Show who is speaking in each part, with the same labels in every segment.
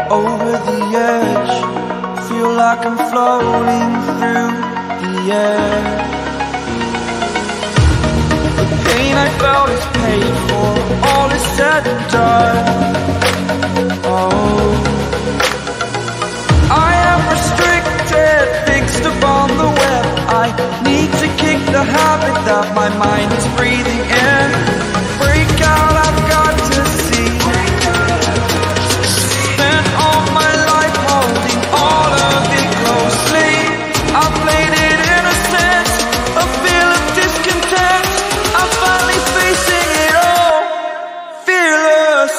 Speaker 1: over the edge. Feel like I'm floating through the air. The pain I felt is paid for, all is said and done. Oh, I am restricted, fixed upon the web. I need to kick the habit that my mind is breathing in. Break out, I've got to see. Spent all my life holding all of it closely. I played it in a sense, a feel of discontent. I'm finally facing it all, fearless.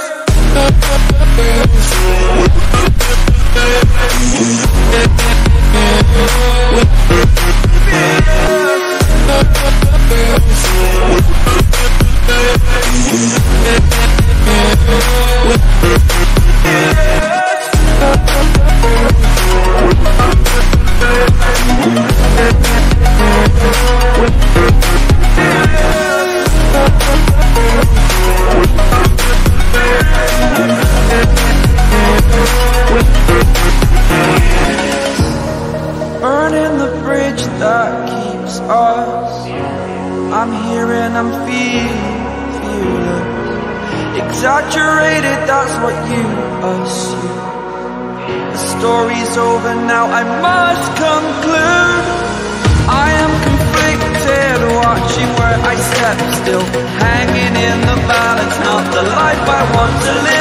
Speaker 1: Burning the bridge that keeps us. I'm here and I'm fearless. Exaggerated, that's what you assume. The story's over now, I must conclude. I am conflicted, watching where I step still, hanging in the balance, not the life I want to live.